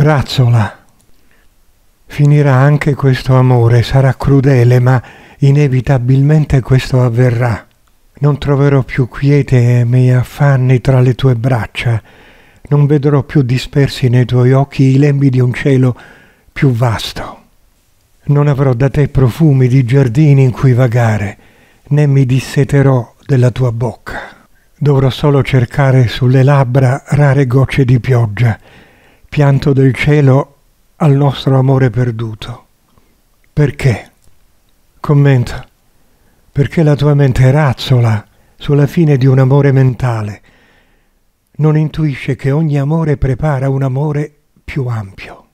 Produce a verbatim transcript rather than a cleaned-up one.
Razzola. Finirà anche questo amore, sarà crudele, ma inevitabilmente questo avverrà. Non troverò più quiete ai miei affanni tra le tue braccia, non vedrò più dispersi nei tuoi occhi i lembi di un cielo più vasto. Non avrò da te profumi di giardini in cui vagare, né mi disseterò della tua bocca. Dovrò solo cercare sulle labbra rare gocce di pioggia, pianto del cielo al nostro amore perduto. Perché? Commento. Perché la tua mente razzola sulla fine di un amore mentale. Non intuisce che ogni amore prepara un amore più ampio.